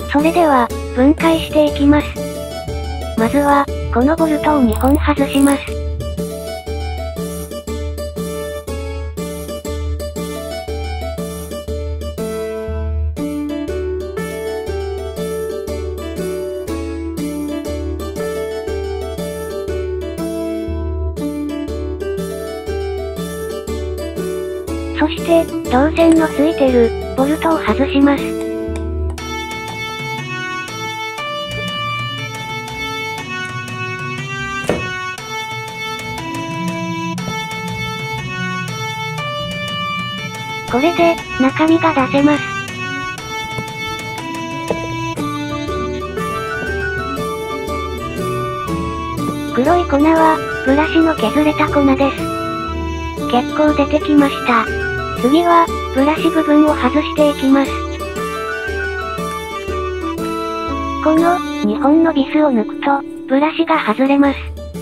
それでは、分解していきます。まずは、このボルトを2本外します。そして、導線のついてる、ボルトを外します。これで、中身が出せます。黒い粉は、ブラシの削れた粉です。結構出てきました。次は、ブラシ部分を外していきます。この、2本のビスを抜くと、ブラシが外れます。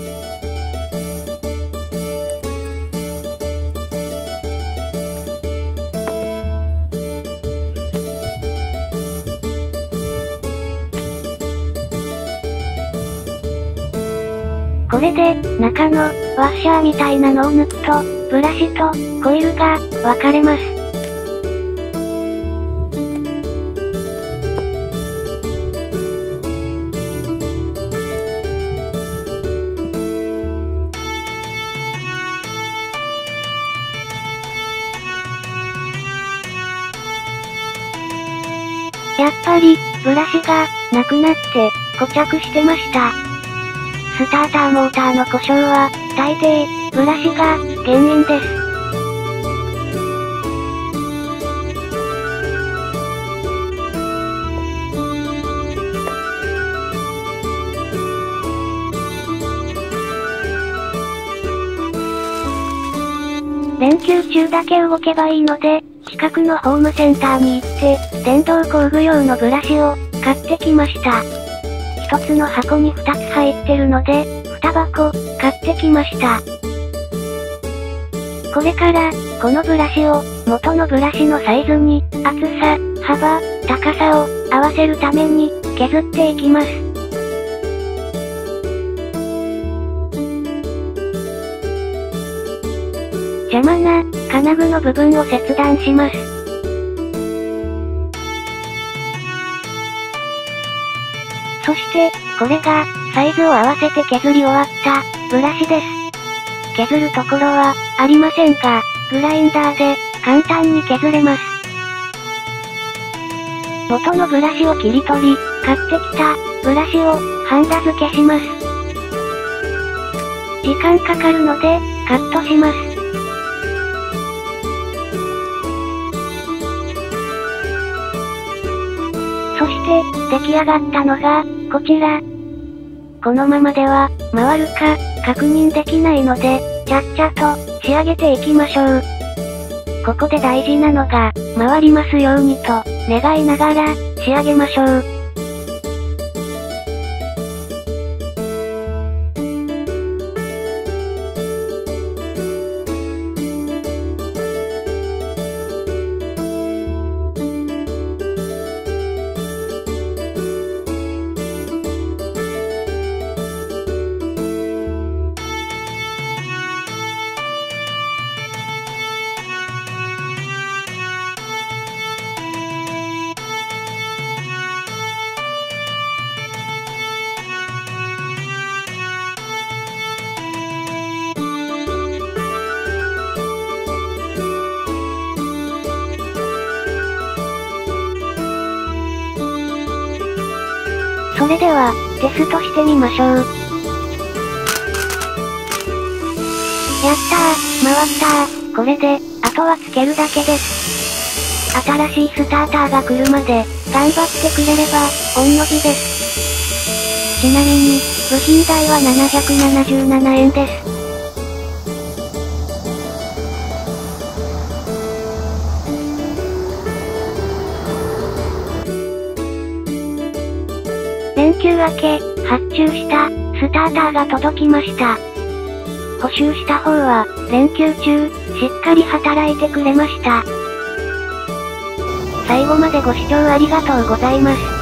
これで、中の、ワッシャーみたいなのを抜くと、ブラシと、コイルが、分かれます。やっぱり、ブラシが、なくなって、固着してました。スターターモーターの故障は、大抵、ブラシが、原因です。連休中だけ動けばいいので、近くのホームセンターに行って、電動工具用のブラシを、買ってきました。一つの箱に2つ入ってるので、2箱、買ってきました。これから、このブラシを、元のブラシのサイズに、厚さ、幅、高さを、合わせるために、削っていきます。邪魔な、金具の部分を切断します。そして、これが、サイズを合わせて削り終わった、ブラシです。削るところは、ありませんが、グラインダーで、簡単に削れます。元のブラシを切り取り、買ってきた、ブラシを、ハンダ付けします。時間かかるので、カットします。そして、出来上がったのが、こちら。このままでは、回るか、確認できないので、ちゃっちゃと、仕上げていきましょう。ここで大事なのが、回りますようにと、願いながら、仕上げましょう。それでは、テストしてみましょう。やったー、回ったー。これで、あとはつけるだけです。新しいスターターが来るまで、頑張ってくれれば、御の字です。ちなみに、部品代は777円です。連休明け、発注した、スターターが届きました。補修した方は、連休中、しっかり働いてくれました。最後までご視聴ありがとうございます。